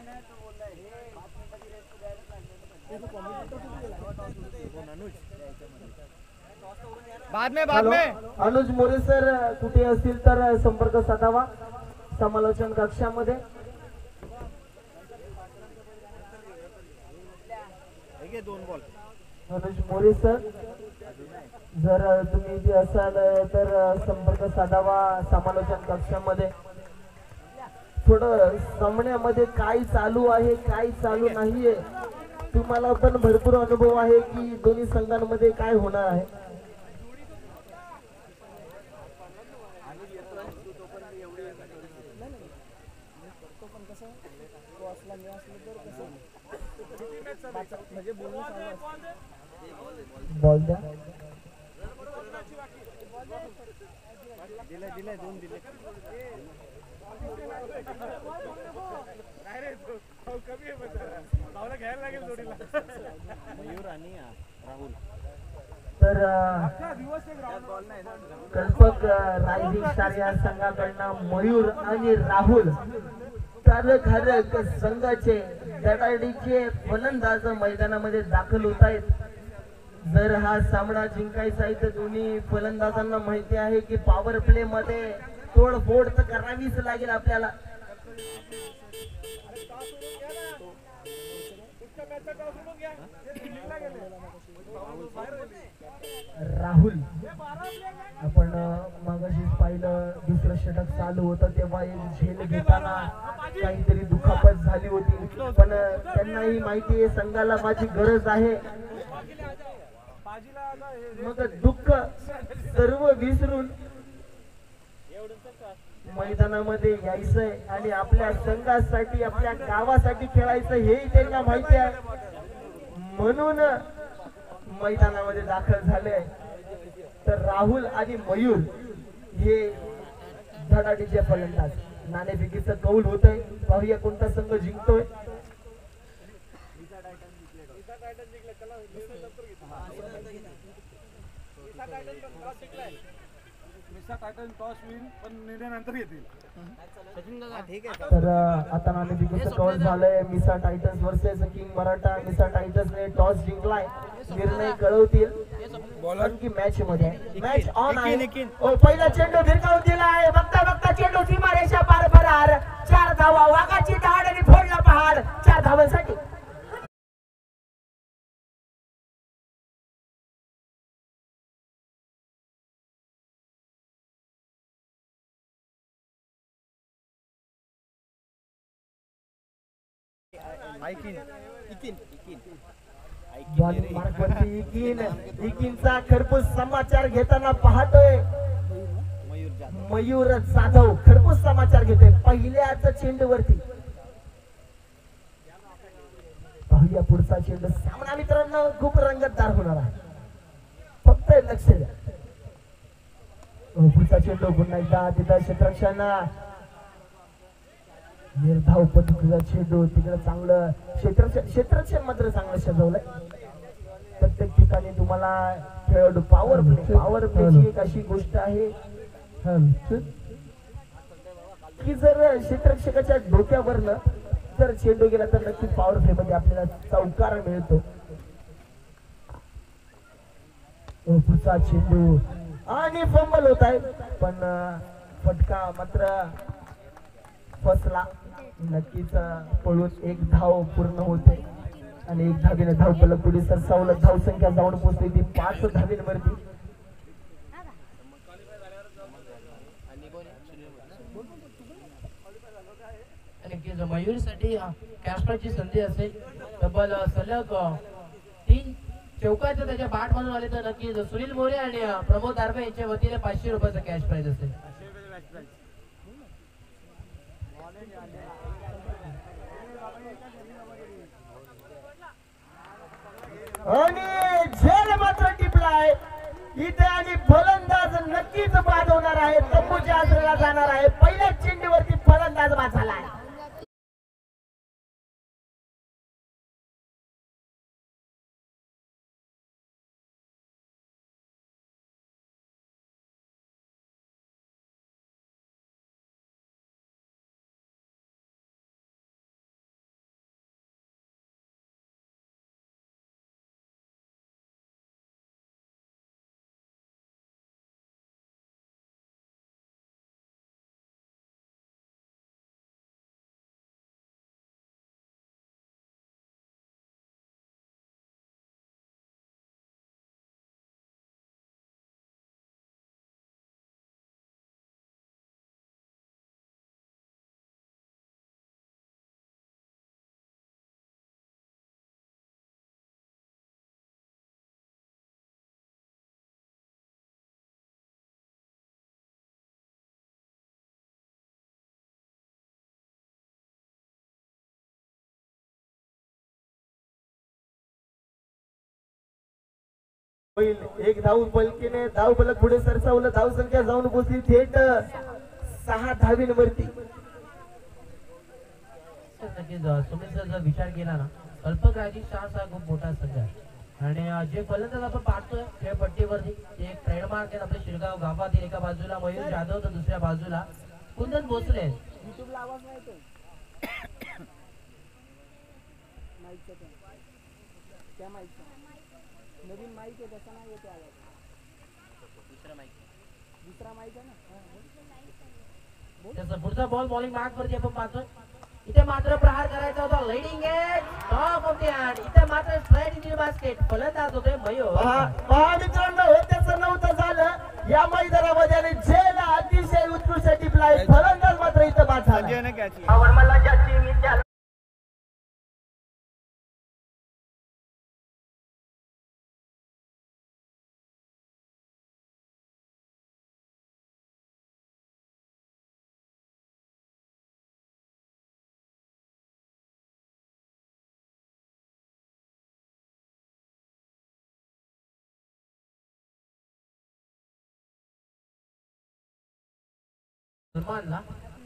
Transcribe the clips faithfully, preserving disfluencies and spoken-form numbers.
बाद में बाद में अनुज मोरे सर कुठे असतील तर संपर्क साधावा समालोचन कक्षामध्ये. दोन बॉल अनुज मोरे सर जर तुम्ही इथे असाल तर संपर्क साधावा समालोचन कक्षामध्ये. थोडं सामन्यामध्ये काय चालू आहे काय चालू नाहीये तुम्हाला पण भरपूर अनुभव आहे की दोन्ही संघांमध्ये काय होणार आहे. बॉल द्या. दिले दिले दोन दिले. मयूर आणि राहुल. तर कल्पक रायझिंग स्टार या संघाकडनं मयूर आणि राहुल तारक संघाचे दडाडीचे फलंदाज मैदानामध्ये दाखल होत आहेत. जर हा सामना जिंकायचा आहे तर दोन्ही फलंदाजांना माहिती आहे की पॉवर प्ले मध्ये तोडफोड तर करावीच लागेल आपल्याला. राहुल आपण मागाशीच पाहिलं दुसरं षटक चालू होतं तेव्हा एक झेल घेताना काहीतरी दुखापत झाली होती पण त्यांनाही माहिती आहे संघाला माझी गरज आहे. मग दुःख सर्व विसरून मैदानामध्ये यायचंय आणि आपल्या संघासाठी आपल्या गावासाठी खेळायचं हेही त्यांना माहिती आहे म्हणून मैदानामध्ये दाखल झाले. तर राहुल आणि मयूर हे धडाडीचे फलंदाज. नाणेफेकीचं कौल होतंय. पाहूया कोणता संघ जिंकतोय. तर आता नाणेफेकीचं कौल झालंय. मिसा टायटन्स वर्सेस किंग मराठा. मिसा टायटन्सने टॉस जिंकलाय. निर्णय कळवतील की मॅच मध्ये मॅच ऑन आहे. पहिला चेंडू भिरकावून दिला आहे. बघता बघता चेंडू सीमारेषा पार भरार. चार धावा वाघाची दहाड आणि फोडला पहाड. चार धावांसाठी इकिनचा खरपूस समाचार घेताना पाहतोय मयूर जाधव. खरपूस समाचार घेतोय पहिल्याच चेंडूवरती. पाहूया पुढचा चेंडू. सामना मित्रांनो खूप रंगतदार होणार आहे. फक्त लक्ष द्या. पुढचा चेंडू पुन्हा एकदा तिथं क्षेत्ररक्षण निर्धाव पद्धतीचा चेंडू. तिकडे चांगलं क्षेत्र क्षेत्ररक्षण मात्र चांगलं सजवलंय. प्रत्येक ठिकाणी तुम्हाला खेळाडू पॉवर प्ले पॉवर प्लेची एक अशी गोष्ट आहे की जर क्षेत्ररक्षकाच्या डोक्यावरनं जर चेंडू गेला तर नक्कीच पॉवर प्ले मध्ये आपल्याला चौकार मिळतो. पुढचा चेंडू आणि फंबल होत आहे पण फटका मात्र फसला. नक्कीच पळून एक धाव पूर्ण होते आणि एक धावेने धाव फलक पुढे सरसावलं. धाव संख्या जाऊन पोहोचली ती पाच धावेंवरती. मयूरसाठी कॅस्ट्राची संधी असेल. तब्बल सलग तीन चौकाचं त्याच्या बाट म्हणून आले तर नक्कीच सुनील मोरे आणि प्रमोद दारवे यांच्या वतीने पाचशे रुपयाचं कॅश प्राइज असेल. आणि झेल मात्र टिपलाय इथे आणि फलंदाज नक्कीच बाद होणार आहे. तंबूच्या आसऱ्याला जाणार आहे. पहिल्याच चेंडूवरती फलंदाज बाद झालाय. होईल एक धाव पलकीने धाव पलक पुढे सरसावलं धाव संख्या जाऊन पोहोचली थेट सहा धावींवरती. नक्कीच तुम्ही जर विचार केला ना अल्पकाळजी चार सहा खूप मोठा संघ आहे आणि जे फलंदाज आपण पाहतोय खेळपट्टीवरती एक ट्रेडमार्क आहे आपल्या शिरगाव गावातील. एका बाजूला मयूर जाधव तर दुसऱ्या बाजूला कुंदन भोसले. युट्यूबला आवाज नाही येतो माईकचा त्या माईकचा नवीन माईक आहे त्याचा नाही येते आवाज. दुसरा माईक दुसरा माईक आहे ना. त्याचा पुढचा बॉल बॉलिंग मार्क वरती आपण पाहतोय. इथे मात्र प्रहार करायचा होता leading edge top of the hand. इथे मात्र स्ट्राईट इन द बास्केट फलंदाज होते मयूर. पहा मित्रांनो हे त्याचं नव्हतं झालं या मैदानामध्ये आणि जेला अतिशय उत्कृष्ट टिपला फलंदाज मात्र इथं बाद झाला. संजयने कॅच सलमानला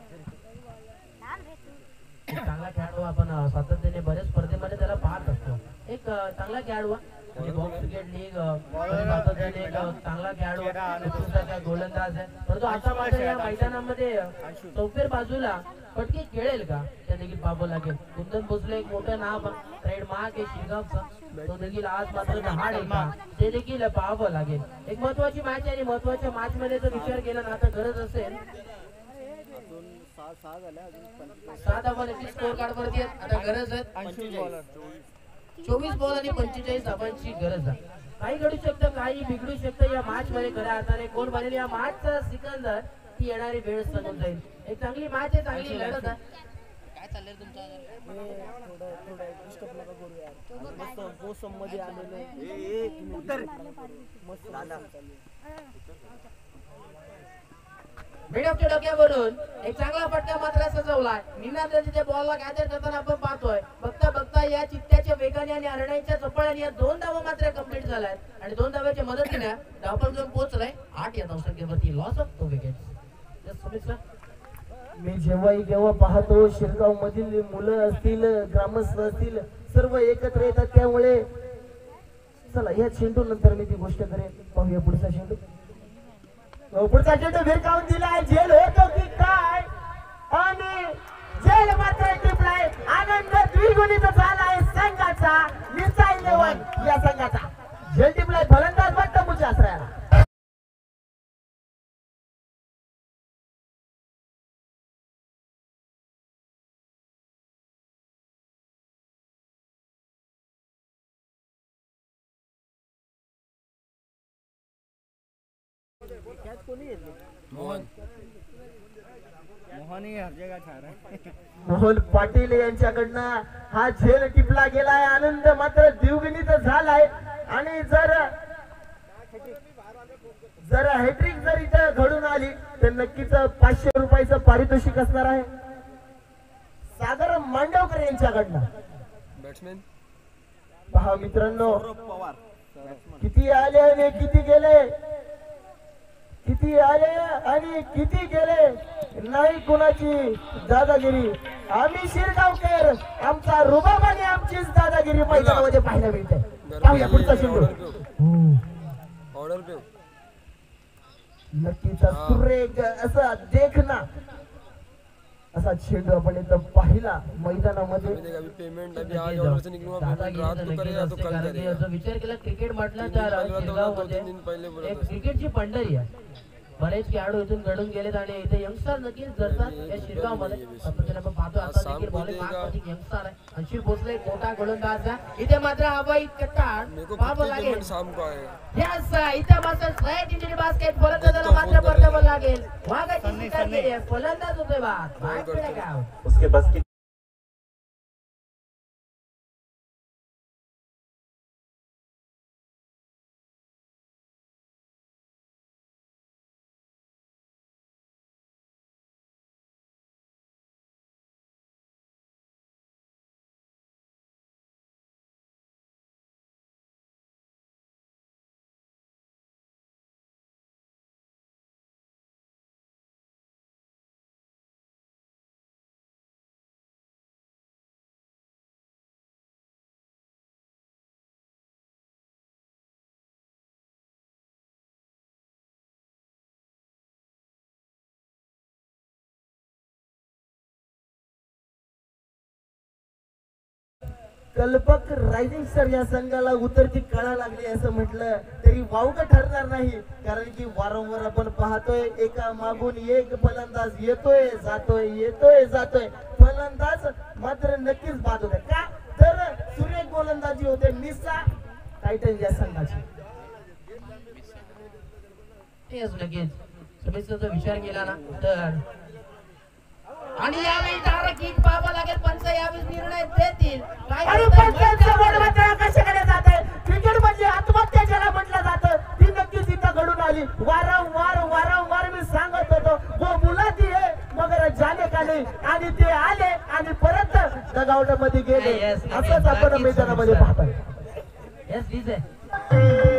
चांगला खेळाडू आपण अं, सातत्याने बऱ्याच स्पर्धेमध्ये त्याला पाहत असतो. एक अं, चांगला खेळाडू आहे बॉक्स क्रिकेट लीग सातत्याने एक अं, चांगला खेळाडू उत्कृष्टाचा गोलंदाज आहे. परंतु आता मात्र या मैदानामध्ये चौफेर बाजूला पटके खेळेल का त्या देखील पाहावं लागेल. कुंदन भोसले एक मोठं नाव ट्रेडमार्क आहे शिरगावचं तो देखील आज मात्र दहाड आहे का ते देखील पाहावं लागेल. एक महत्वाची मॅच आहे आणि महत्वाच्या मॅच मध्ये जर विचार केला ना आता गरज असेल सहा धावा स्कोर कार्ड वरती आता गरज आहे चोवीस बॉल आणि पंचेचाळीस धावांची गरज आहे. काही घडू शकतं काही बिघडू शकतं या मॅच मध्ये. खऱ्या अर्थाने कोण बनेल या मॅचचा सिकंदर ती येणारी वेळ सांगून जाईल. एक चांगली मॅच आहे चांगली लढत आहे. काय चाललंय तुमचं थोडं थोडं डिस्टर्ब नका करू यार. मस्त मोसम मध्ये आलेलं मस्त मिडअपच्या डोक्यावरून एक चांगला फटका मात्र सजवलाय. निनाद तिथे बॉलला गॅदर करताना आपण पाहतोय. बघता बघता या चित्त्याच्या वेगाने आणि हरण्याच्या चपळाने या दोन धावा मात्र कंप्लीट झाल्यात आणि दोन धाव्याच्या मदतीने धावपळ घेऊन पोहोचलाय आठ या धावसंख्येवरती लॉस ऑफ टू विकेट्स. मी जेव्हाही जेव्हा पाहतो शिरगाव मधील मुलं असतील ग्रामस्थ असतील सर्व एकत्र येतात त्यामुळे चला या चेंडू नंतर मी ती गोष्ट करेन. पाहूया पुढचा चेंडू. पुढचा चेंडू भिरकावून दिलाय झेल होतो की काय आणि झेल मात्र टिपलाय. आनंद द्विगुणित झालाय संघाचा मिसाईल लेव्हन या संघाचा झेल टिपलाय फलंदाज वाटतं पुढच्या आश्रयाला. मोहन मोहन ही हर जगह छा रहा है. मोहन पाटील यांच्याकडनं हा झेल टिपला गेलाय. आनंद मात्र द्विगुणित झालाय आणि जर जर हॅट्रिक जर इथं घडून आली तर नक्कीच पाचशे रुपयाचं पारितोषिक असणार आहे सागर मांडवकर यांच्याकडनं. बॅट्समॅन पहा मित्रांनो पवार किती आले आणि किती गेले किती आले आणि किती गेले नाही कुणाची दादागिरी. आम्ही शिरगावकर आमचा रुबाब आणि आमचीच दादागिरी मैदानामध्ये पाहायला मिळते. पाहूया पुढचा चेंडू. ऑर्डर पे नक्कीच सुरेख असा देखना असा चेंडू आपण इथं पाहिला मैदानामध्ये. अभी पेमेंट अभी आज ऑर्डर से निकलूंगा पेमेंट रात को करेगा तो कल करेगा. विचार केला क्रिकेट म्हटलं तर शिरगावमध्ये एक क्रिकेटची पंढरी आहे. बरेच खेळाडू इथून घडून गेलेत आणि इथे यंगस्टर नक्कीच जडतात या शिरगाव मध्ये. आपण पाहतो आता देखील बॉलिंग मार्कवरती यंगस्टर आहे. अंशिर भोसले मोठा गोलंदाज आहे. इथे मात्र हवाई कट्टाळ पाहावं लागेल. शाम को आहे यस इथे मात्र स्ट्राईट इन द बास्केट फलंदाजाला मात्र परतावं लागेल. वाघाची शिकार केली आहे. फलंदाज होतोय बाद. उसके बस की कल्पक रायझिंग स्टार या संघाला उतरती कळा लागली असं म्हटलं तरी वावगं ठरणार नाही, कारण की वारंवार आपण पाहतोय एका मागून एक फलंदाज येतोय जातोय येतोय जातोय, फलंदाज मात्र नक्कीच बाद होते का तर सुरेख गोलंदाजी होते मिसा टायटन या संघाची. नक्कीच समितीचा विचार केला ना तर आणि यावेळी डायरेक्ट किक पाहावा लागेल. पंच यावेळी निर्णय देतील. काय आणि पंचांचं बोल मात्र कशाकडे जात आहे. क्रिकेट म्हणजे आत्महत्या ज्याला म्हटलं जातं ती नक्कीच इथं घडून आली. वारंवार वारंवार मी सांगत होतो वो मुलादी आहे मगर जाने का नाही, आणि ते आले आणि परत डगआउट मध्ये गेले. असंच आपण मैदानामध्ये पाहतोय. येस डीजे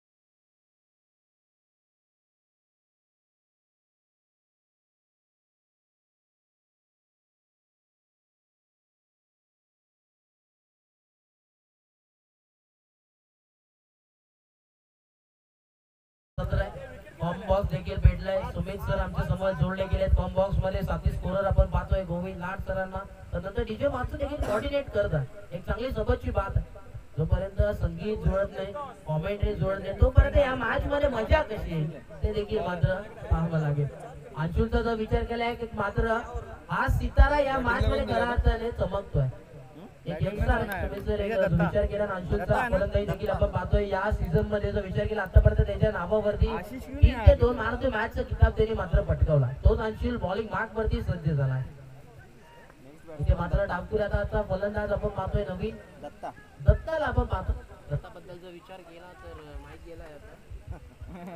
कॉम बॉक्स देखील भेटलाय. सुमित सर आमच्या समोर जोडले गेले. कॉम बॉक्स मध्ये साथी स्कोरर आपण पाहतोय गोविंद लाड सरांना. त्यानंतर डीजे माणसं देखील कोऑर्डिनेट करतात. एक चांगली सोबतची बात आहे. जोपर्यंत संगीत जुळत नाही कॉमेंट्री जुळत नाही तोपर्यंत या मॅच मध्ये मजा कशी आहे ते देखील मात्र पाहावं लागेल. अंशुलचा जो विचार केलाय की मात्र हा सितारा या मॅच मध्ये खऱ्या अर्थाने चमकतोय. एक विचार केला अंशुलचा फलंदाजी देखील आपण पाहतोय. या सीझन मध्ये जो विचार केला आतापर्यंत त्याच्या नावावरती तीन ते दोन मार्क मॅच चा किताब त्यांनी मात्र पटकावला. तोच अंशुल बॉलिंग मार्क वरती सज्ज झालाय. इथे मात्र डावकुऱ्याचा आता फलंदाज आपण पाहतोय नवीन दत्ता दत्ताला आपण पाहतो. दत्ता बद्दल जर विचार केला तर माहित गेलाय आता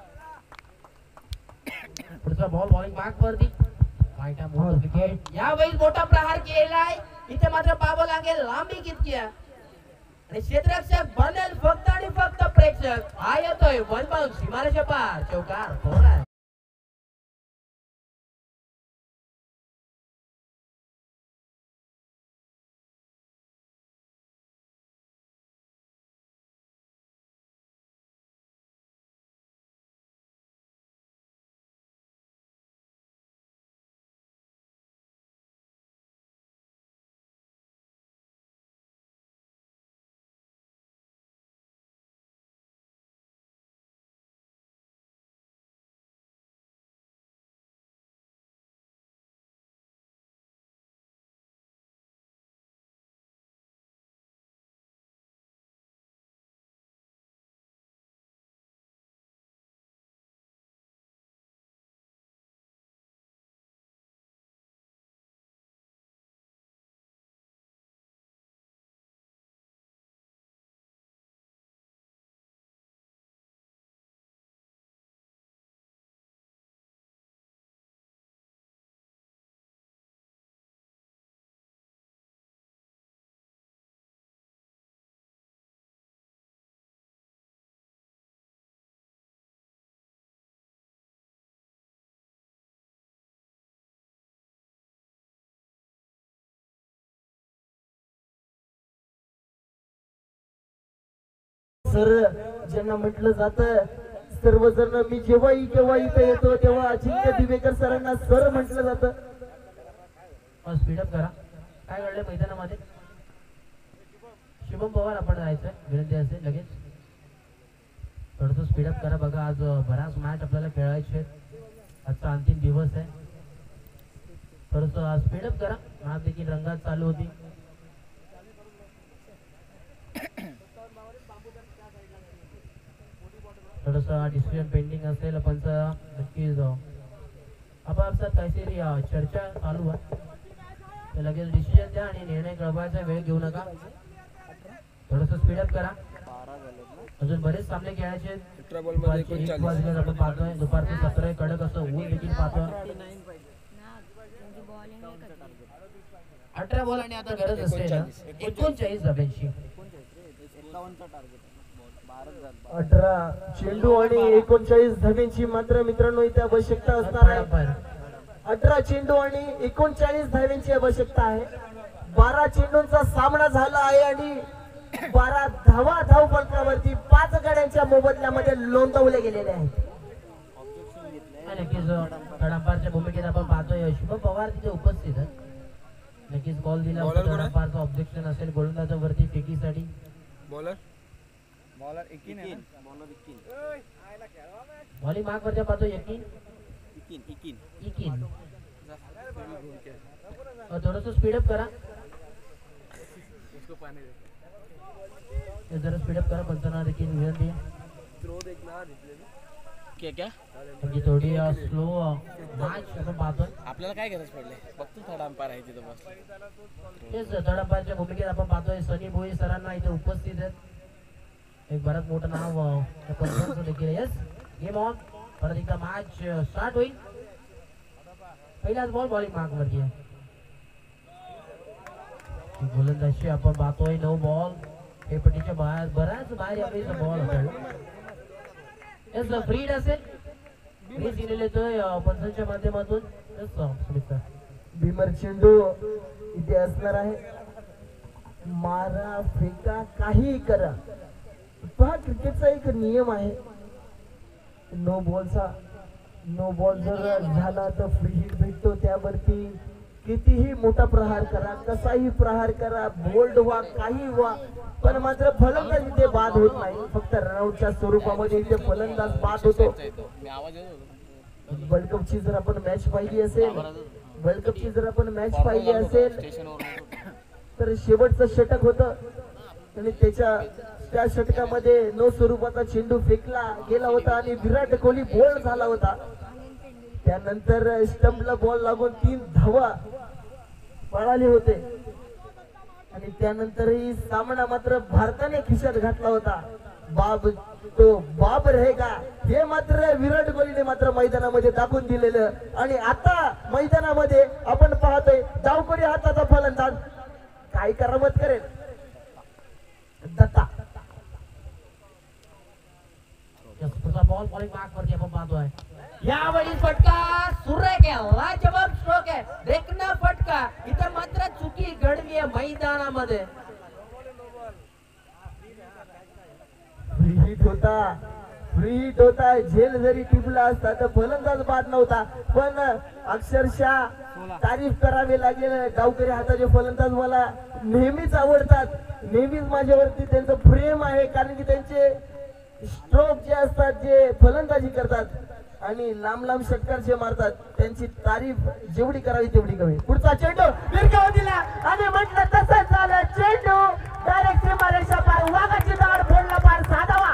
पुढचा बॉल बॉलिंग मार्क वरती यावेळी मोठा प्रहार केलाय. इथे मात्र पाहावं लागेल लांबी कितकी आहे आणि क्षेत्ररक्षक बनेल फक्त आणि फक्त प्रेक्षक. हा येतोय वन बाउंस सीमारेषा पार चौकार थोडा सर ज्यांना म्हटलं जातं सर्वजण मी जेव्हाही केव्हा इथे येतो तेव्हा अजिंक्य दिवेकर सरांना सर म्हटलं जातं. स्पीडअप करा. काय घडलंय मैदानामध्ये शुभम पवार आपण जायचंय विनंती असेल लगेच थोडस स्पीडअप करा. बघा आज बराच मॅच आपल्याला खेळायचे. आजचा अंतिम दिवस आहे. थोडस स्पीडअप करा. मॅच देखील रंगात चालू होती. थोडस डिसिजन पेंडिंग असेल पण नक्कीच आपापसात काहीतरी चर्चा चालू आहे. लगेच डिसिजन द्या आणि निर्णय कळवायचा वेळ घेऊ नका. थोडस स्पीडअप करा. अजून बरेच सामने खेळायचे. एक वाजल्यास आपण पाहतोय दुपारचे सतरा कडक असं ऊन देखील पाहतोय. अठरा बॉल आणि आता गरज असते ना एकोणचाळीस धाब्यांची. अठरा चेंडू आणि एकोणचाळीस धाब्यांची मात्र मित्रांनो इथे आवश्यकता असणार आहे. अठरा चेंडू आणि एकोणचाळीस धाब्यांची आवश्यकता आहे. बारा चेंडूंचा सामना झाला आहे आणि बारा धावा धाव फलकावरती पाच गाड्यांच्या मोबदल्यामध्ये नोंदवले गेलेले आहेत. नक्कीच तडांपारच्या भूमिकेत आपण पाहतोय शुभम पवार तिथे उपस्थित आहेत. नक्कीच कॉल दिला Bowler कोण आहे? थोडाफारचं ऑब्जेक्शन असेल गोलंदाजा वरती फेकीसाठी. बॉलर बॉलर एकीन आहे ना बॉलिंग मार्क वरच्या पाहतो यकीन इकिन इकिन इकिन थोडस स्पीडअप करा जरा स्पीडअप करा पंचांना देखील विनंती आहे. क्या क्या म्हणजे थोडी स्लो मॅच आपण पाहतोय. आपल्याला काय गरज पडली बघतो थोडा अंपायर आहे तिथं बस तेच थर्ड अंपायरच्या भूमिकेत आपण पाहतोय सनी भोई सरांना इथे उपस्थित आहेत. एक बरंच मोठं नाव अं, त्या पंचांचं देखील आहे. येस गेम ऑन परत एकदा मॅच स्टार्ट होईल. पहिलाच बॉल बॉलिंग मार्क वरती आहे. ती गोलंदाजी आपण पाहतोय नऊ बॉल हे पट्टीच्या बाहेर बऱ्याच बाहेर या वेळेस बॉल असेल. येस फ्रीड असेल फ्री सिग्नल येतोय अं, पंचांच्या माध्यमातून. येस सुमित सर भीमर चेंडू इथे असणार आहे. मारा फेका काही करा. पहा क्रिकेटचा एक नियम आहे नो बॉलचा. नो बॉल जर झाला तर फ्री हिट भेटतो. त्यावरती कितीही मोठा प्रहार करा कसाही प्रहार करा बोल्ड व्हा काही व्हा पण मात्र फलंदाज इथे बाद होत नाही. फक्त रनआउटच्या स्वरूपामध्ये इथे फलंदाज बाद होतो. मी आवाज येतो वर्ल्ड कपची जर आपण मॅच पाहिली असेल वर्ल्ड कपची जर आपण मॅच पाहिली असेल स्टेशनवर तर शेवटचं षटक होतं आणि त्याच्या त्या षटकामध्ये नो स्वरूपाचा चेंडू फेकला गेला होता आणि विराट कोहली बोल्ड झाला होता. त्यानंतर स्टंपला बॉल लागून तीन धावा पळाले होते आणि त्यानंतरही सामना मात्र भारताने खिशात घातला होता. बाब तो बाब रहेगा हे मात्र विराट कोहलीने मात्र मैदानामध्ये दाखवून दिलेलं. आणि आता मैदानामध्ये आपण पाहतोय डावकरी हाताचा फलंदाज काय करामत करेल दत्ता. बॉल बॉलिंग मार्क वरती आपण पाहतोय. यावेळी फटका सुरेख आहे लाजवाब स्ट्रोक आहे देखना फटका. इथं मात्र चुकी घडली आहे मैदानामध्ये. फ्री हिट होता फ्री हिट होता. झेल जरी टिपला असता तर फलंदाज बाद नव्हता पण अक्षरशः तारीफ करावी लागेल. डावकरी हाताचे फलंदाज मला नेहमीच आवडतात. नेहमीच माझ्यावरती त्यांचं प्रेम आहे कारण की त्यांचे स्ट्रोक जे असतात जे फलंदाजी करतात आणि लांब लांब षटकार जे मारतात त्यांची तारीफ जेवढी करावी तेवढी कमी. पुढचा चेंडू दीर्घावर दिला आणि म्हटलं तसंच झालं. चेंडू डायरेक्ट सीमारेषा पार वाघाची दाढ फोडला पार साधावा.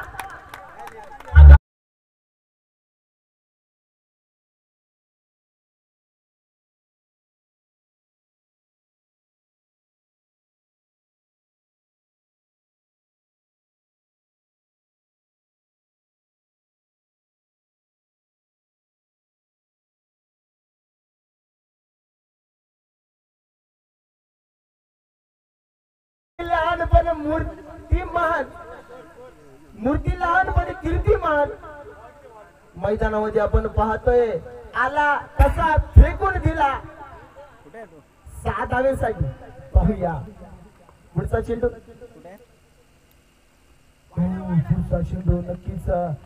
लहानपण मूर्तिमान मूर्ती लहानपणी कीर्तिमान मैदानामध्ये आपण पाहतोय आला कसा फेकून दिला सहा धावेसाठी. पाहूया पुढचा चेंडू पुढचा चेंडू नक्कीच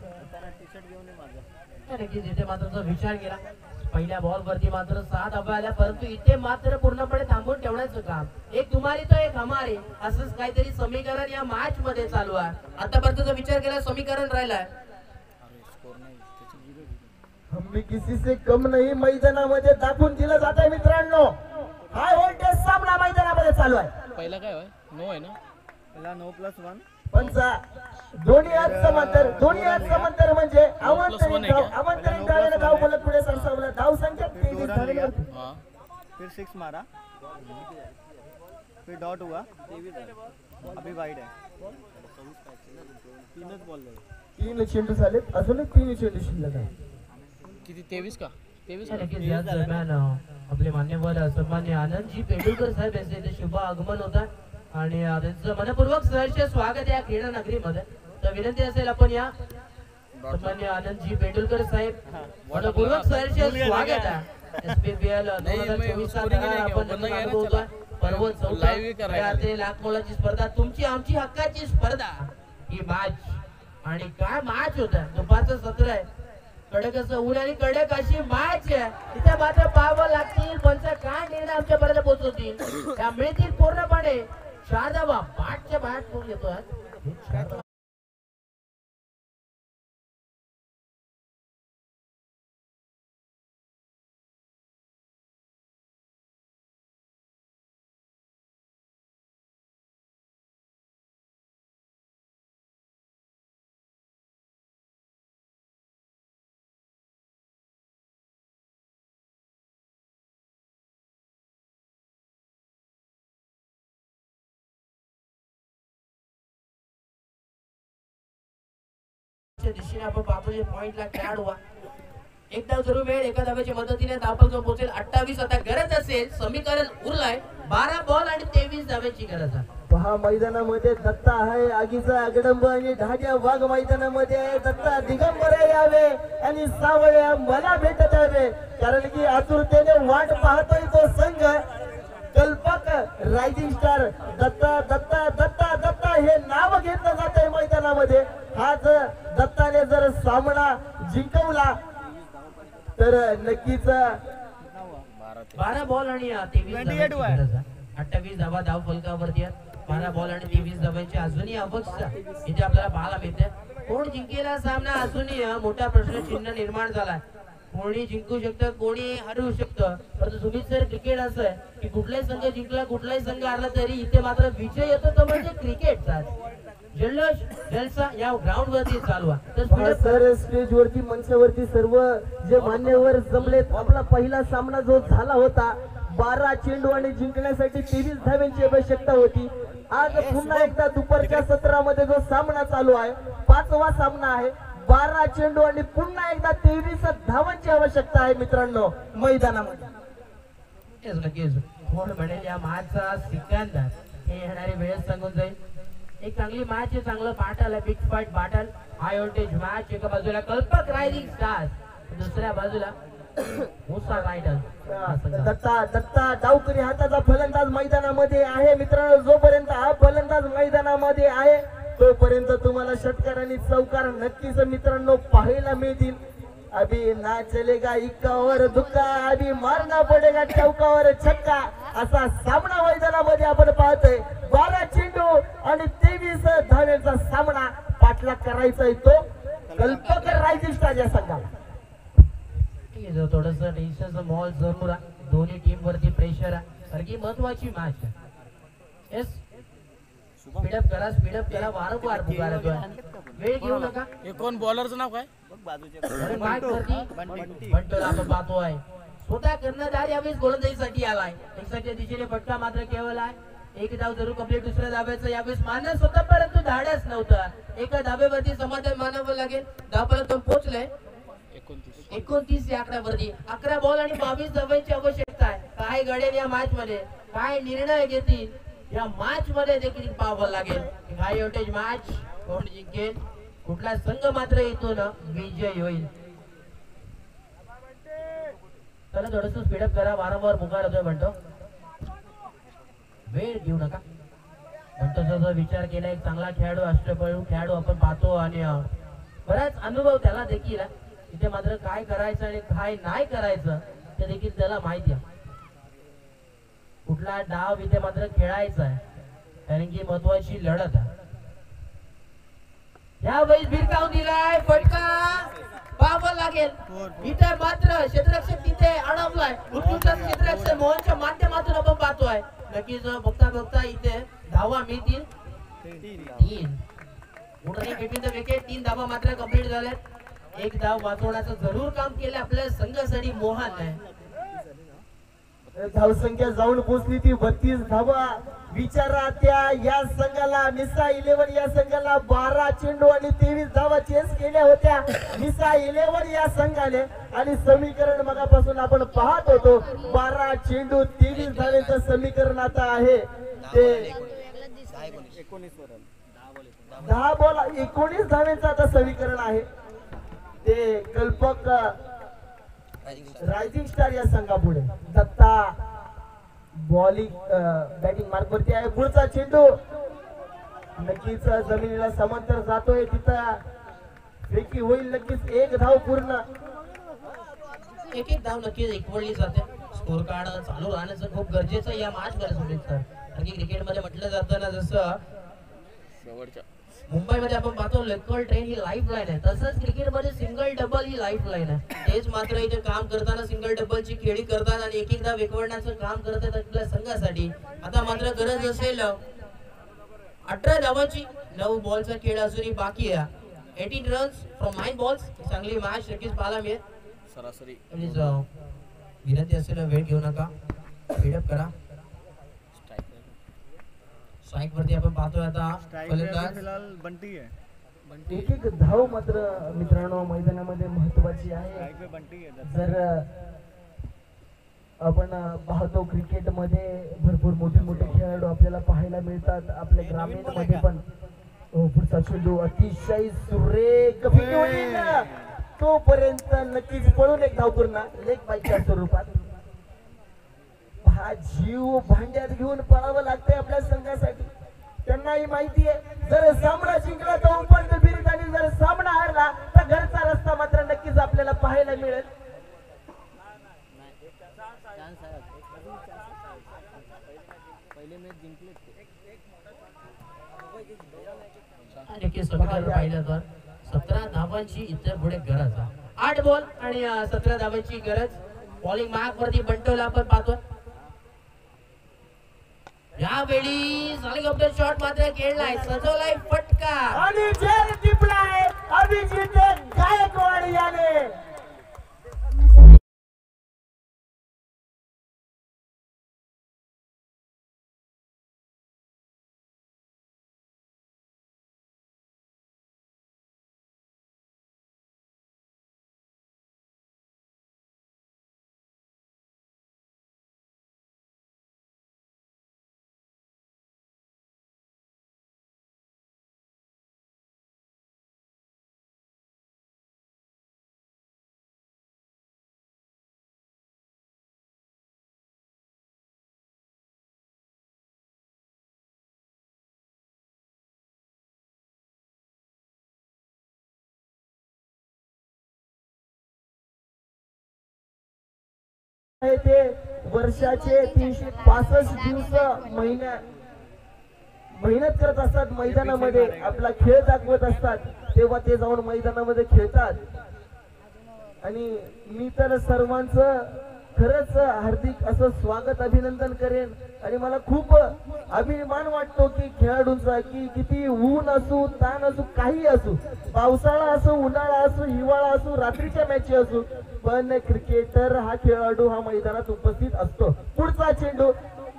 नक्कीच इथे मात्र जो विचार केला पहिल्या बॉल वरती मात्र सहा धावा आल्या परंतु इथे मात्र पूर्णपणे थांबून ठेवण्याचं काम. एक तुम्हारी तो एक हमारी असंच काहीतरी समीकरण या मॅच मध्ये चालू आहे. आतापर्यंत जो विचार केला समीकरण राहिलाय. मी किसी से कम नाही मैदानामध्ये दाखवून दिलं जात आहे मित्रांनो. हाय व्होल्टेज सामना मैदानामध्ये चालू आहे. पहिला काय होय नो आहे ना पहिला नऊ प्लस वन पंचा दोन्ही हात समांतर दोन्ही हात समांतर म्हणजे अवांतरित धाव अवांतरित धावेने धाव बोलत पुढे सरसावलं. धाव संख्या तेवीस धावेवरती. हां फिर सिक्स मारा फिर डॉट हुआ अभी वाइड है तीनच बॉल तीन चेंडू झाले अजून तीन चेंडू शिल्लक आहे. किती तेवीस का तेवीस नक्कीच याच दरम्यान अं, आपले मान्यवर सन्मान्य आनंदजी पेंडुलकर साहेब यांचे इथे शुभ आगमन होत आहे आणि अं, त्यांचं मनपूर्वक सहर्ष स्वागत आहे या क्रीडा नगरीमध्ये. तर विनंती असेल आपण या सन्मान्य आनंदजी पेंडुलकर साहेब मनपूर्वक सहर्ष स्वागत आहे. एसपीपीएल दोन हजार चोवीस चा आपण अनुभवतोय. पर्व चौथा ते लाख मोलाची स्पर्धा तुमची आमची हक्काची स्पर्धा ही मॅच आणि काय मॅच होत आहे. दुपारचं सत्र आहे कडक असं ऊन आणि कडक अशी मॅच तिथे मात्र पाहावं लागतील पंच काय निर्णय आमच्यापर्यंत पोहोचवतील त्या मिळतील पूर्णपणे चार धावा पाठच्या बाहेर कोण घेतो आज दिशेने आपण पाहतोय पॉइंटला खेळाडू एक धाव जरूर वेळ एका धाव्याच्या मदतीने धावफलक पोहोचेल अठ्ठावीस आता गरज असेल समीकरण उरलाय बारा बॉल आणि तेवीस धाव्याची गरज आहे पहा मैदानामध्ये दत्ता आहे आगीचा अगडंब आणि ढाड्या वाघ मैदानामध्ये आहे दत्ता दिगंबर यावे आणि सावळ्या मला भेटत यावे कारण की आतुरतेने वाट पाहतोय तो संघ कल्पक रायझिंग स्टार दत्ता दत्ता दत्ता दत्ता हे नाव घेतलं जात आहे मैदानामध्ये हा जर दत्ताने जर सामना जिंकवला तर नक्कीच बारा बॉल आणि तेवीस अठ्ठावीस धावा धाव फलकावरती बारा बॉल आणि तेवीस धावांची अजूनही अपेक्षा इथे आपल्याला पाहायला मिळते कोण जिंकेला सामना अजूनही मोठा प्रश्न चिन्ह निर्माण झालाय कोणी जिंकू शकतं कोणी हरू शकतं परंतु सुमित सर क्रिकेट असं आहे की कुठलाही संघ जिंकला कुठलाही संघ हरला तरी इथे मात्र विजय येतो तो म्हणजे क्रिकेटचा जल्लोष जलसा या ग्राउंड वरती चालू आहे सर स्टेज वरती मंचावरती सर्व जे मान्यवर जमलेत आपला पहिला सामना जो झाला होता बारा चेंडू आणि जिंकण्यासाठी तेवीस धाव्यांची आवश्यकता होती आज पुन्हा एकदा दुपारच्या सत्रामध्ये जो सामना चालू आहे पाचवा सामना आहे बारा चेंडू आणि पुन्हा एकदा तेवीस धावांची आवश्यकता आहे मित्रांनो मैदानामध्ये नक्कीच कोण म्हणेल या मॅचचा सिकंदर हे येणारी वेळ सांगून जाईल एक चांगली मॅच आहे चांगलं पाटल आहे big fight battle high voltage match एका बाजूला कल्पक रायझिंग स्टार्स दुसऱ्या बाजूला मुसा रायडर दत्ता दत्ता डावकरी हाताचा फलंदाज मैदानामध्ये आहे मित्रांनो जोपर्यंत हा फलंदाज मैदानामध्ये आहे तोपर्यंत तुम्हाला षटकार आणि चौकार नक्कीच मित्रांनो पाहायला मिळतील अभी ना चलेगा इक्कावर दुक्का अभी मारना पडेगा चौकावर छक्का असा सामना मैदानामध्ये आपण पाहतोय बारा चेंडू आणि तेवीस धाव्यांचा सामना पाठलाग करायचा आहे तो कल्पक रायझिंग स्टार या संघाला थोडस टेन्शनचा मॉल जरूर आहे दोन्ही टीम वरती प्रेशर आहे कारण की महत्वाची मॅच आहे येस स्पीडअप करा स्पीडअप करा वारंवार पुकारतोय वेळ घेऊ नका हे कोण बॉलरचं नाव काय बंटो आपण पाहतोय स्वतः कर्णधार यावेळेस गोलंदाजीसाठी आलाय एकसाच्या दिशेने फटका मात्र केवळ आहे एक धाव जरूर कंप्लीट दुसऱ्या धाव्याचं यावेळेस मानस होता परंतु धाडस नव्हतं एका धाब्यावरती समाधान मानावं लागेल धावपर्यंत पोहोचलंय एकोणतीस या आकड्यावरती अकरा बॉल आणि बावीस धावांची आवश्यकता आहे काय घडेल या मॅच मध्ये काय निर्णय घेतील या मॅच मध्ये देखील पाहावं लागेल हाय व्होल्टेज मॅच कोण जिंकेल कुठला संघ मात्र इथून विजय होईल चला थोडस स्पीडअप करा वारंवार पुकार होतोय म्हणतो वेळ घेऊ नका म्हणतो जो विचार केला एक चांगला खेळाडू अष्टपैलू खेळाडू आपण पाहतो आणि बराच अनुभव त्याला देखील इथे मात्र काय करायचं आणि काय नाही करायचं ते देखील त्याला माहिती आहे कुठला डाव इथे मात्र खेळायचा आहे कारण की महत्वाची लढत आहे यावेळेस भिरकावून दिलाय फटका पाहावं लागेल इथे मात्र क्षेत्ररक्षक तिथे अडवलाय उत्तुंग क्षेत्ररक्षक मोहनच्या माध्यमातून आपण पाहतोय नक्कीच बघता बघता इथे धावा मिळतील तीन विकेट तीन धावा मात्र कंप्लीट झाल्यात एक धाव वाचवण्याचं जरूर काम केलं आपल्या संघासाठी मोहन आहे धावसंख्या जाऊन पोहोचली ती बत्तीस धावा विचारा त्या या संघाला मिसा इलेव्हन या संघाला बारा चेंडू आणि तेवीस धावा चेस केल्या होत्या मिसा इलेव्हन या संघाने आणि समीकरण मगापासून आपण पाहत होतो बारा चेंडू तेवीस धावेचं समीकरण आता आहे ते दहा बॉल एकोणीस धावेचं आता समीकरण आहे ते कल्पक रायझिंग स्टार या संघापुढे दत्ता बॉलिंग बॅटिंग मार्क वरती आहे पुढचा चेंडू नक्कीच जमिनीला समांतर जातोय तिथं फेकी होईल नक्कीच एक धाव पूर्ण. एक एक धाव नक्कीच एकवडली जाते. स्कोर कार्ड चालू राहण्याचं खूप गरजेचं आहे या मॅच मध्ये सुनील सर. कारण की क्रिकेटमध्ये म्हटलं जातं ना, जसं शेवटच्या मुंबईमध्ये आपण पाहतो लोकल ट्रेन ही लाईफ लाईन आहे, तसंच क्रिकेटमध्ये सिंगल डबल ही लाईफ लाईन आहे. तेच मात्र इथे काम करताना सिंगल डबलची खेळी करतात आणि एक एकदा विकवण्याचं काम करतात आपल्या संघासाठी. आता मात्र गरज असेल अठरा धावांची. नऊ बॉलचा खेळ अजूनही बाकी आहे. Eighteen runs from nine balls. चांगली मॅच नक्कीच पाहायला मिळेल. सरासरी प्लीज विनंती असेल वेळ घेऊ नका, स्पीडअप करा. स्ट्राइक वरती आपण पाहतोय आता स्ट्राइक पे अभी फलंदाज फिलहाल बंटी है. एक एक धाव मात्र मित्रांनो मैदानामध्ये महत्वाची आहे. स्ट्राइक पे बंटी है. जर आपण पाहतो क्रिकेटमध्ये भरपूर मोठे मोठे खेळाडू आपल्याला पाहायला मिळतात. आपल्या ग्रामीण मध्ये पण हो, पुढचा चेंडू अतिशय सुरेख फेकी होईल. तोपर्यंत नक्कीच पळून एक धाव पूर्ण लेग बाईकच्या स्वरूपात. हा जीव भांड्यात घेऊन पळावं लागतंय आपल्या संघासाठी. त्यांनाही माहिती आहे जर सामना जिंकला तर उपांत्य फेरीत आणि जर सामना हारला तर घरचा रस्ता मात्र नक्कीच आपल्याला पाहायला मिळेल. नक्कीच समीकरण पाहिलं तर सतरा धावांची इथे पुढे गरज आहे. आठ बॉल आणि सतरा धावांची गरज. बॉलिंग मार्क वरती बंटोला आपण पाहतो. यावेळी हेलिकॉप्टर शॉट मात्र खेळलाय, सजवलाय फटका आणि झेल टिपलाय अभिजित गायकवाड याने. ते वर्षाचे तीनशे पासष्ट दिवस महिन्या मेहनत करत असतात मैदानामध्ये, आपला खेळ दाखवत असतात. तेव्हा ते जाऊन मैदानामध्ये खेळतात. आणि मी तर सर्वांचं खरंच हार्दिक असं स्वागत अभिनंदन करेन. आणि मला खूप अभिमान वाटतो की खेळाडूंचा, की किती ऊन असू ताण असू काही असू, पावसाळा असो उन्हाळा असो हिवाळा असो रात्रीच्या मॅच असो, पण क्रिकेटर हा खेळाडू हा मैदानात उपस्थित असतो. पुढचा चेंडू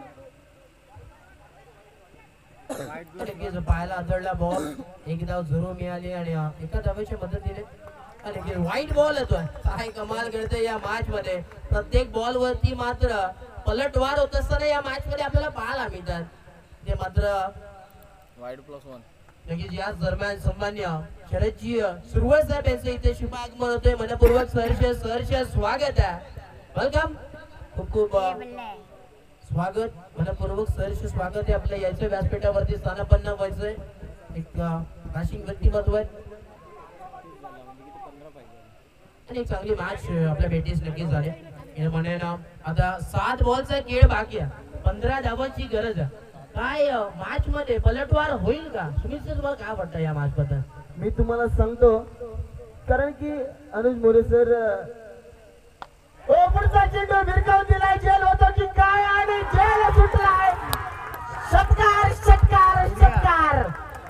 पाहायला आदळला बॉल. एक धाव जरूर मिळाली आणि एका धावेच्या मदतीने आणि वाईट बॉल येतोय. काय कमाल करते या मॅच मध्ये. प्रत्येक बॉल वरती मात्र पलटवार होत असताना या मॅच मध्ये आपल्याला पाहायला मिळतात. ते मात्र वाईड प्लस वन. नक्कीच याच दरम्यान सन्मान्य शरदजी सुरवळ साहेब यांचं इथे शुभ आगमन होतोय. मनपूर्वक सहर्ष सहर्ष स्वागत आहे. वेलकम. खूप खूप स्वागत, मनपूर्वक सहर्ष स्वागत आहे. आपल्या याच्या व्यासपीठावरती स्थानापन्न व्हायचंय. एक नाशिक व्यक्तिमत्व आहे आणि एक चांगली मॅच आपल्या भेटीस नक्कीच झाली. म्हणेन आता सात बॉलचा खेळ बाकी आहे. पंधरा धावांची गरज आहे. काय मॅच मध्ये पलटवार होईल का? सुमित सर तुम्हाला काय वाटतं या मॅच बद्दल? मी तुम्हाला सांगतो, कारण की अनुज मोरे सर पुढचा चेंडू भिरकावून दिलाय. जेल होतो की काय आणि जेल सुटलाय. षटकार षटकार षटकार.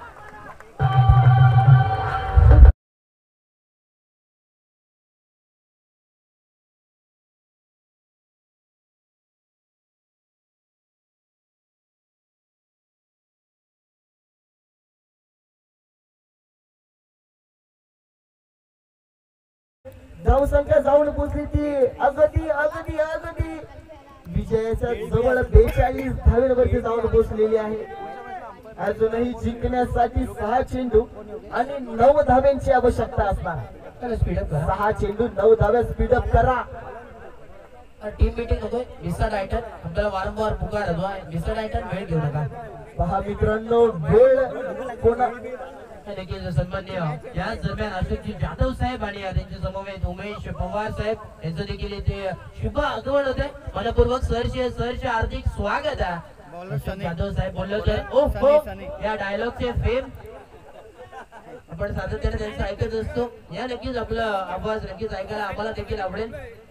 धावसंख्या जाऊन पोचली ती अगदी अगदी अगदी विजयाच्या जवळ बेचाळीस धावेवरती जाऊन पोचलेली आहे. अजूनही जिंकण्यासाठी सहा चेंडू आणि नऊ धाव्यांची आवश्यकता असणार. स्पीडअप करा. सहा चेंडू नऊ धाव्या स्पीडअप करा. टीम मीटिंग होतोय. मिस्टर डायटन आपल्याला वारंवार पुकार होतोय. मिस्टर डायटन वेळ घेऊ नका. पहा मित्रांनो, वेळ कोणा नक्कीच सन्माननीय याच दरम्यान अशोकजी जाधव साहेब आणि त्यांच्या समवेत उमेश पवार साहेब यांचं देखील इथे शुभ आगमन होते. मनपूर्वक सरचे सरचे हार्दिक स्वागत आहे. बॉलर अशोक सनी जाधव साहेब बोलले होते ओ हो सनी, सनी. या डायलॉगचे फेम आपण सातत्याने त्यांचं ऐकत असतो. या नक्कीच आपला आवाज नक्कीच ऐकायला आम्हाला देखील आवडेल.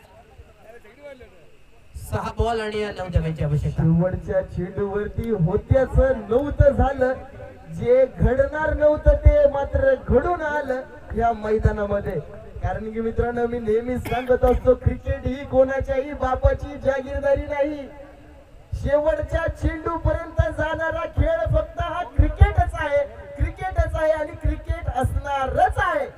सहा बॉल आणि नऊ धाब्यांची आवश्यकता. शेवटच्या चेंडूवरती होत्याच नव्हतं झालं, जे घडणार नव्हतं ते मात्र घडून आलं या मैदानामध्ये. कारण की मित्रांनो, मी नेहमीच सांगत असतो, क्रिकेट ही कोणाच्याही बापाची जागीरदारी नाही. शेवटच्या चेंडू पर्यंत जाणारा खेळ फक्त हा क्रिकेटच आहे, क्रिकेटच आहे आणि क्रिकेट असणारच आहे.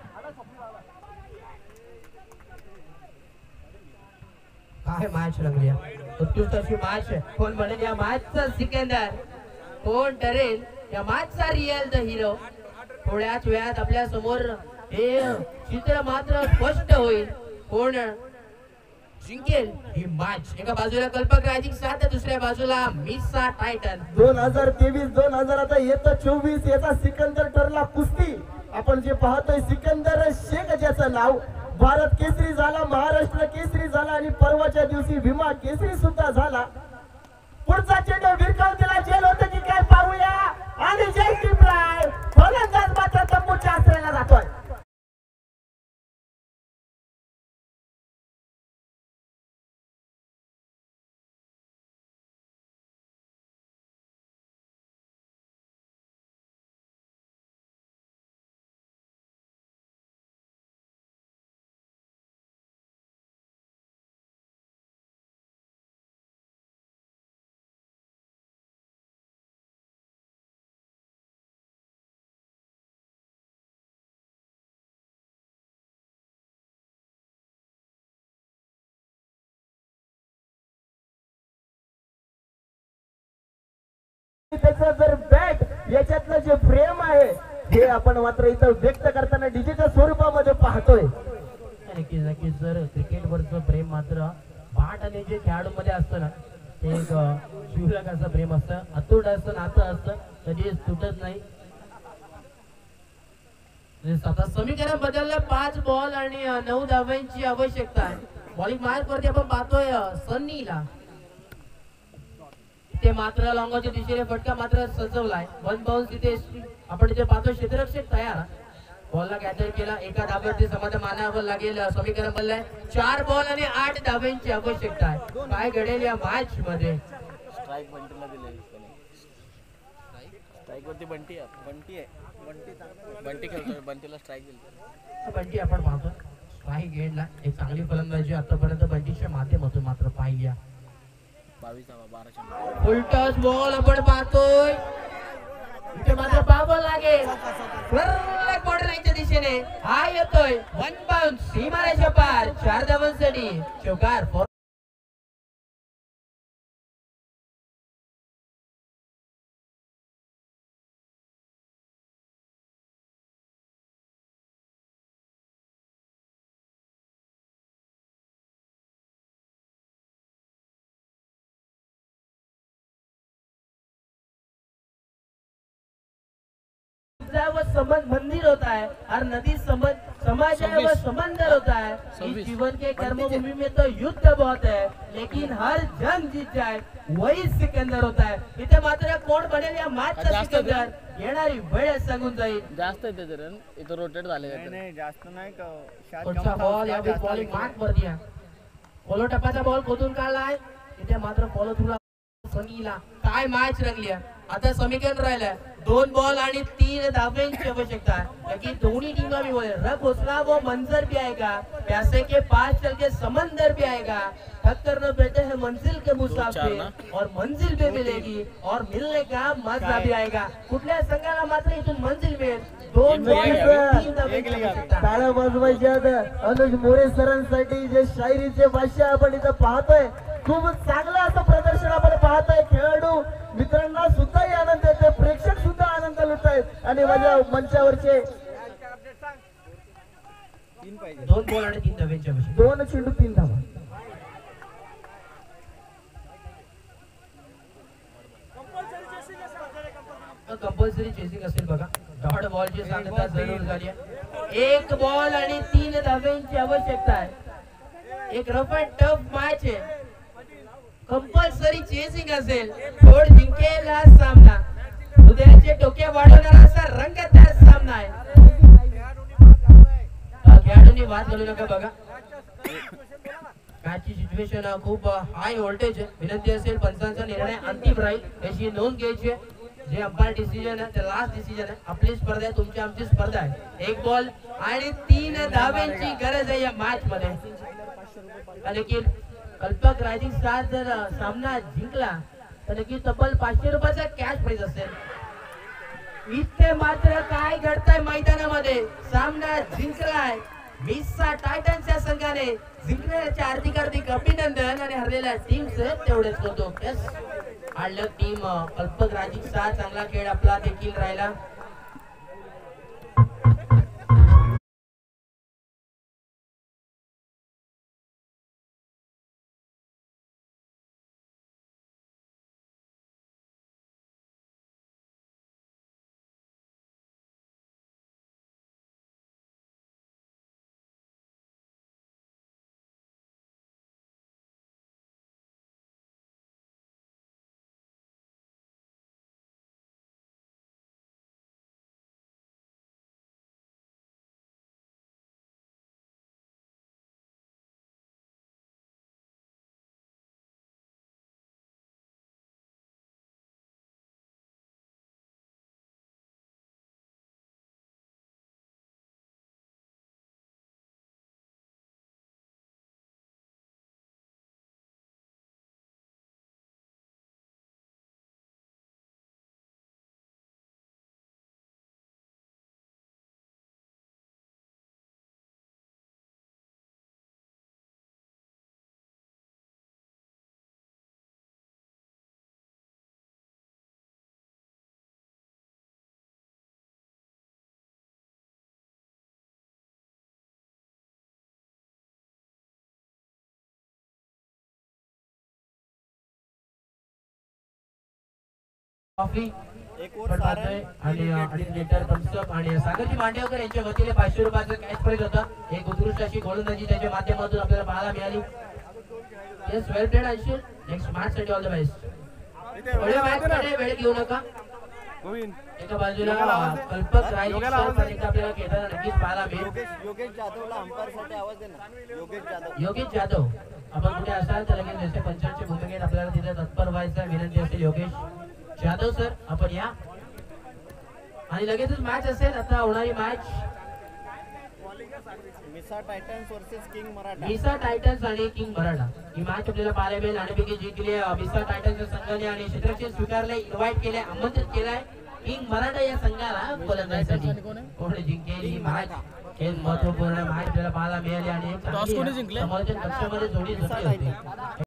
काय मॅच रंगली आहे. उत्कृष्ट अशी मॅच आहे. कोण बनेल या मॅचचा सिकंदर, कोण ठरेल या मॅचचा रिअल द हिरो. थोड्याच वेळात आपल्या समोर हे चित्र मात्र स्पष्ट होईल. कोण जिंकेल ही मॅच. एका बाजूला कल्पक रायजिंग साथ, दुसऱ्या बाजूला मिसा टायटन. दोन हजार तेवीस दोन हजार आता येतं चोवीस याचा सिकंदर ठरला कुस्ती. आपण जे पाहतोय सिकंदर शेख ज्याचं नाव भारत केसरी झाला, महाराष्ट्र केसरी झाला आणि परवाच्या दिवशी भीमा केसरी सुद्धा झाला. पुढचा चेंडू भिरकावून दिला, जेल होतं की काय पाहूया. आणि जय टिपलाय फलंदाज मात्र तंबूच्या आश्रयाला जातोय. त्याचं जर बॅट याच्यातलं जे प्रेम आहे हे आपण मात्र इथं व्यक्त करताना डिजिटल स्वरूपामध्ये पाहतोय. नक्कीच नक्कीच सर, क्रिकेटवरचं प्रेम मात्र बाट आणि जे खेळाडूमध्ये असतं ना, ते एक शिवलक असं प्रेम असतं, अतूट असतं, नातं असतं, कधी तुटत नाही. आता समीकरण बदललं. पाच बॉल आणि नऊ धाव्यांची आवश्यकता आहे. बॉलिंग मार्क वरती आपण पाहतोय सन्नीला. ते मात्र लॉंगच्या दिशेने फटका मात्र सजवलाय. वन बाउन्स तिथे आपण इथे पाहतो. क्षेत्ररक्षक तयार. बॉलला कॅचर केला. एका धाब्यावरती समाधान मानावं लागेल. समीकरण बनलंय. चार बॉल आणि आठ धाब्यांची आवश्यकता आहे. काय घडेल या मॅच मध्ये. स्ट्राइक बंटीला दिले. स्ट्राइक वरती बंटी आहे, बंटी आहे, बंटी बंटी खेळतोय, बंटीला स्ट्राइक दिली. बंटी आपण पाहतो स्ट्राइक घेतला. एक चांगली फलंदाजी आतापर्यंत बंटीच्या माध्यमातून मात्र पाहिली. बावीस बाराशे उलटच बॉल आपण पाहतोय. इथे मात्र पाहावं लागेल. बॉर्डर लाईनच्या दिशेने हा येतोय. वन बाउन्स सीमारेषा पार. चार धावांसाठी चौकार. वो संबंध मंदिर होता है, हर नदी संबंध समाज है वो समंदर होता है. इस जीवन के कर्मभूमि में तो युद्ध बहुत है, लेकिन हर जंग जीत जाए वही सिकंदर होता है. इथे मात्र कोण बनेल या मॅचचा सिकंदर. येणारी वेळ सांगून जाईल. जास्त आहे त्याचे रन इथं रोटेट झाले. नाही जास्त नाही का. पुढचा बॉल या बॉलिंग मार्क वर दिया. फॉलो टप्प्याचा बॉल खोदून काढलाय. इथे मात्र फॉलो थ्रू सनीला. काय मॅच रंगली. आता समीकरण राहिलंय. दोन बॉल आणि तीन धाब्यांची आवश्यकता है. लेकिन दोनों टीमों में बोले रब उसका वो मंजर भी आएगा, प्यासे के पास चल के समंदर भी आएगा. टक्कर न बैठे हैं मंजिल के मुसाफिर और मंजिल भी मिलेगी और मिलने का मजा भी आएगा. कुठल्या संघाला मात्र इथून मंजिल मिळेल. दोन बॉल तीन धाब्यांची आवश्यकता. टाळ्या वाजवायच्या. अनुज मोरे सरांसाठी जे शायरीचे भाष्य आपण इथं पाहतोय, खूप चांगलं असं प्रदर्शन आपण पाहतोय. खेळाडू मित्रांना सुद्धाही आनंद येतोय, प्रेक्षक सुद्धा आनंद लुटत आहेत आणि माझ्या मंचावरचे दोन बॉल आणि तीन धाब्यांची आवश्यकता. दोन चेंडू तीन धावा. कंपल्सरी चेसिंग असेल बघा. डॉट बॉलची सांगता जरूर झाली आहे. एक बॉल आणि तीन धाब्यांची आवश्यकता आहे. एक रफ अँड टफ मॅच आहे. कंपल्सरी चेसिंग असेल. बोर्ड जिंकेल हा सामना. उद्याचे टोके वाढवणारा असा रंगतदार सामना आहे. खेळाडूंनी वाद घालू नका बघा. मॅचची सिच्युएशन खूप हाय व्होल्टेज आहे. विनंती असेल पंचांचा निर्णय अंतिम राहील याची नोंद घ्यायची आहे. जे अंपायर डिसिजन आहे ते लास्ट डिसिजन आहे. आपली स्पर्धा आहे, तुमची आमची स्पर्धा आहे. एक बॉल आणि तीन धाब्यांची गरज आहे या मॅच मध्ये. नक्की कल्पक रायझिंग स्टार जर सामना जिंकला तर नक्की तब्बल पाचशे रुपयाचा कॅश प्राइज असेल. इथे मात्र काय घडतंय मैदानामध्ये. सामना जिंकलाय मिसा टायटन्स या संघाने. जिंकण्याच्या हार्दिक हार्दिक अभिनंदन आणि हरलेल्या टीमचे तेवढेच करतो. यस हाडलं टीम कल्पक रायझिंग स्टार. चांगला खेळ आपला देखील राहिला. कॉफी आणि अडीच लिटर थम्सअप आणि सागरजी मांडेवकर यांच्या वतीने पाचशे रुपयाचं कॅश प्राइज होता. एक उत्कृष्ट अशी गोलंदाजी त्याच्या माध्यमातून आपल्याला पाहायला मिळाली. येस वेल प्लेड आयशल. नेक्स्ट मॅच साठी ऑल द बेस्ट. पुढे मॅच कडे वेळ घेऊ नका. एका बाजूला कल्पक रायझिंग स्टार एकदा आपल्याला खेळताना नक्कीच पाहायला मिळेल. योगेश जाधवला अंपायर साठी आवाज दे ना. योगेश जाधव योगेश जाधव आपण कुठे असाल तर लगेच जसे पंचांची भूमिकेत आपल्याला तिथे तत्पर व्हायचं विनंती असेल. योगेश जाधव सर आपण या आणि लगेचच मॅच असेल. आता होणारी मॅच मिसा टायटन्स वर्सेस किंग मराठा. मिसा टायटन्स आणि किंग मराठा ही मॅच आपल्याला पाहायला मिळेल. नाणेफेकी जिंकली मिसा टायटन्सच्या संघाने आणि क्षेत्ररक्षण स्वीकारले. इन्व्हाइट केले, आमंत्रित केलाय किंग मराठा या संघाला गोलंदाजीसाठी. कोण जिंकेल ही मॅच हे महत्वपूर्ण मॅच आपल्याला पाहायला मिळाली आणि एक चांगली समालोचन कक्षामध्ये जोडी होती.